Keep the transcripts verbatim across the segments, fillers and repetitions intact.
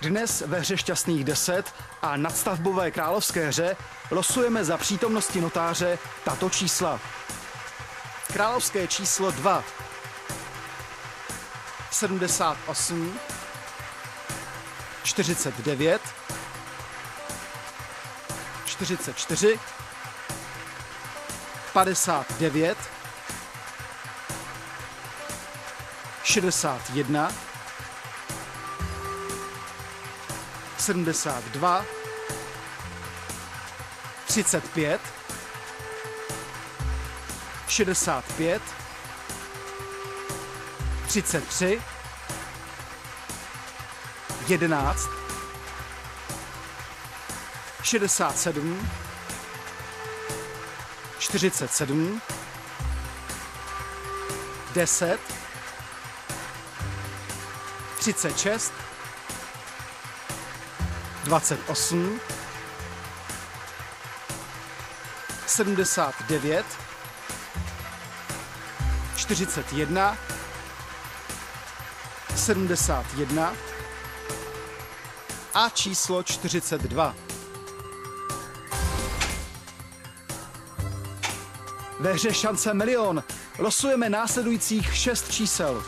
Dnes ve hře Šťastných deset a nadstavbové královské hře losujeme za přítomnosti notáře tato čísla. Královské číslo dva. sedmdesát osm. čtyřicet devět. čtyřicet čtyři. padesát devět. šedesát jedna. sedmdesát dva. třicet pět. šedesát pět. třicet tři. jedenáct. šedesát sedm. čtyřicet sedm. deset. třicet šest. dvacet osm. sedmdesát devět. čtyřicet jedna. sedmdesát jedna. A číslo čtyřicet dva. Ve hře Šance milion losujeme následujících šest čísel.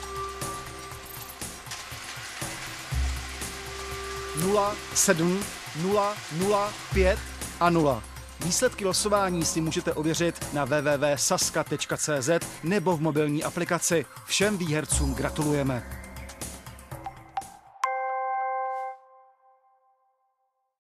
nula, sedm, nula, nula, pět a nula. Výsledky losování si můžete ověřit na w w w tečka saska tečka c z nebo v mobilní aplikaci. Všem výhercům gratulujeme.